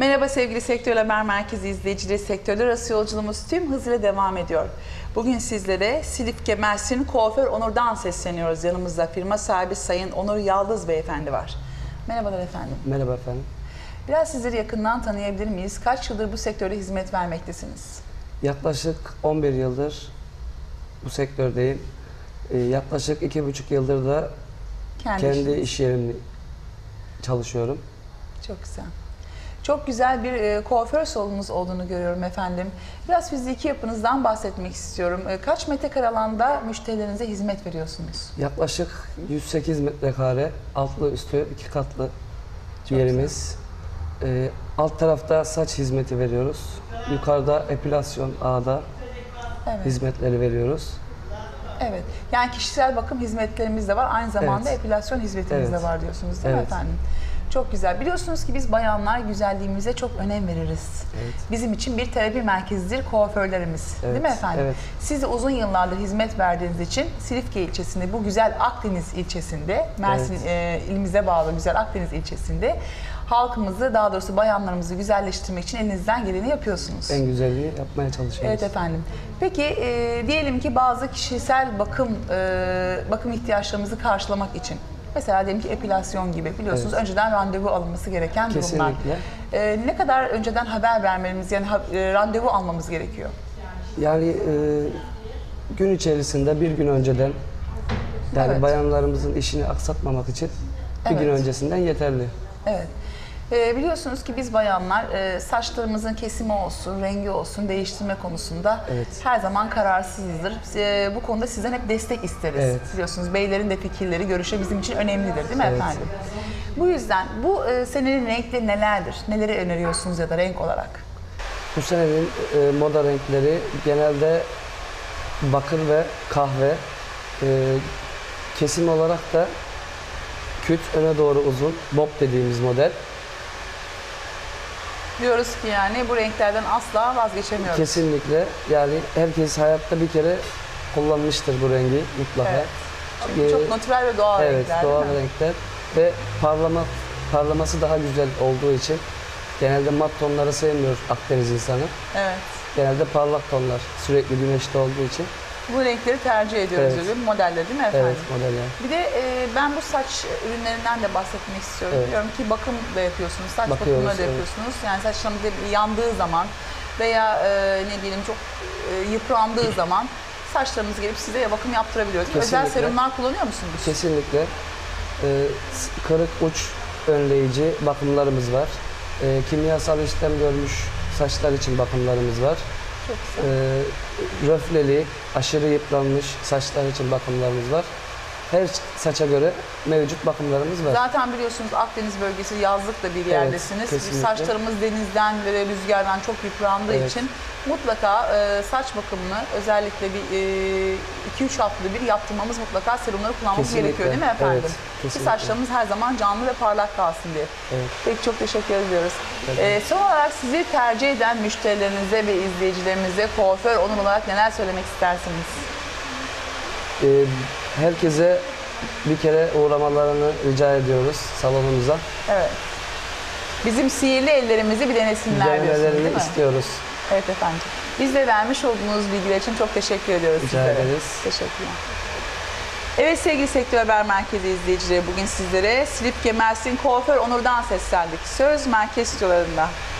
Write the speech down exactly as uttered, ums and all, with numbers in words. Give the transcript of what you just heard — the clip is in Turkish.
Merhaba sevgili Sektör Haber Merkezi izleyicileri, sektörler arası yolculuğumuz tüm hızıyla devam ediyor. Bugün sizlere Silifke Mersin kuaför Onur'dan sesleniyoruz. Yanımızda firma sahibi Sayın Onur Yaldız Beyefendi var. Merhabalar efendim. Merhaba efendim. Biraz sizleri yakından tanıyabilir miyiz? Kaç yıldır bu sektörde hizmet vermektesiniz? Yaklaşık on bir yıldır bu sektördeyim. Ee, yaklaşık iki buçuk yıldır da kendi, kendi iş yerimde çalışıyorum. Çok güzel. Çok güzel bir e, kuaför salonunuz olduğunu görüyorum efendim. Biraz fiziki yapınızdan bahsetmek istiyorum. E, kaç metrekare alanda müşterilerinize hizmet veriyorsunuz? Yaklaşık yüz sekiz metrekare, altlı üstü iki katlı Çok yerimiz. E, alt tarafta saç hizmeti veriyoruz. Yukarıda epilasyon ağda Evet. hizmetleri veriyoruz. Evet. Yani kişisel bakım hizmetlerimiz de var. Aynı zamanda Evet. epilasyon hizmetimiz Evet. de var diyorsunuz değil Evet. mi efendim? Çok güzel. Biliyorsunuz ki biz bayanlar güzelliğimize çok önem veririz. Evet. Bizim için bir terapi merkezidir kuaförlerimiz. Evet. Değil mi efendim? Evet. Siz de uzun yıllardır hizmet verdiğiniz için Silifke ilçesinde, bu güzel Akdeniz ilçesinde, Mersin Evet. e, ilimize bağlı güzel Akdeniz ilçesinde halkımızı, daha doğrusu bayanlarımızı güzelleştirmek için elinizden geleni yapıyorsunuz. En güzelliği yapmaya çalışıyoruz. Evet efendim. Peki e, diyelim ki bazı kişisel bakım e, bakım ihtiyaçlarımızı karşılamak için, mesela diyelim ki epilasyon gibi, biliyorsunuz Evet. önceden randevu alınması gereken durumlar. Kesinlikle. E, ne kadar önceden haber vermemiz, yani ha, e, randevu almamız gerekiyor? Yani e, gün içerisinde bir gün önceden, yani Evet. bayanlarımızın işini aksatmamak için bir gün Evet. öncesinden yeterli. Evet. E, biliyorsunuz ki biz bayanlar e, saçlarımızın kesimi olsun, rengi olsun, değiştirme konusunda Evet. her zaman kararsızızdır. E, bu konuda sizden hep destek isteriz. Evet. Biliyorsunuz beylerin de fikirleri, görüşü bizim için önemlidir değil mi Evet. efendim? Bu yüzden bu e, senenin renkleri nelerdir? Neleri öneriyorsunuz ya da renk olarak? Bu senenin e, moda renkleri genelde bakır ve kahve. E, kesim olarak da küt öne doğru uzun, bob dediğimiz model. Diyoruz ki yani bu renklerden asla vazgeçemiyoruz. Kesinlikle, yani herkes hayatta bir kere kullanmıştır bu rengi mutlaka. Evet. Çünkü Ee, çok natürel ve doğal Evet, renkler doğal değil mi? renkler ve parlama, parlaması daha güzel olduğu için genelde mat tonları sevmiyor Akdeniz insanı. Evet. Genelde parlak tonlar, sürekli güneşte olduğu için. Bu renkleri tercih ediyoruz Evet. öyle bir modelde değil mi efendim? Evet, modeller. Bir de e, ben bu saç ürünlerinden de bahsetmek istiyorum. Evet. Biliyorum ki bakım da yapıyorsunuz, saç Bakıyoruz, bakımları da evet. yapıyorsunuz. Yani saçlarımız yandığı zaman veya e, ne diyelim çok e, yıprandığı zaman saçlarımız gelip size bakım yaptırabiliyoruz. Özel Kesinlikle. serumlar kullanıyor musunuz? Kesinlikle. Ee, kırık uç önleyici bakımlarımız var. Ee, kimyasal işlem görmüş saçlar için bakımlarımız var. Çok güzel. Ee, röfleli, aşırı yıpranmış saçlar için bakımlarımız var. Her saça göre mevcut bakımlarımız var. Zaten biliyorsunuz Akdeniz bölgesi yazlık da bir yerdesiniz. kesinlikle. Saçlarımız denizden ve rüzgardan çok yıprandığı Evet. için mutlaka e, saç bakımını özellikle bir iki üç haftada bir yaptırmamız, mutlaka serumları kullanmamız Kesinlikle. gerekiyor değil mi efendim? Evet, Ki kesinlikle. saçlarımız her zaman canlı ve parlak kalsın diye. Evet. Peki, çok teşekkür ediyoruz. Evet. E, son olarak sizi tercih eden müşterilerinize ve izleyicilerimize kuaför Onur olarak neler söylemek istersiniz? Ee, herkese bir kere uğramalarını rica ediyoruz salonumuza. Evet. Bizim sihirli ellerimizi bir denesinler diyorsunuz değil Denemelerini mi? istiyoruz. Evet efendim. Biz de vermiş olduğunuz bilgiler için çok teşekkür ediyoruz Rica sizlere. ederiz. Teşekkürler. Evet sevgili Sektör Haber Merkezi izleyicileri, bugün sizlere Silifke Mersin kuaför Onur'dan seslendik. Söz merkez stüdyolarında.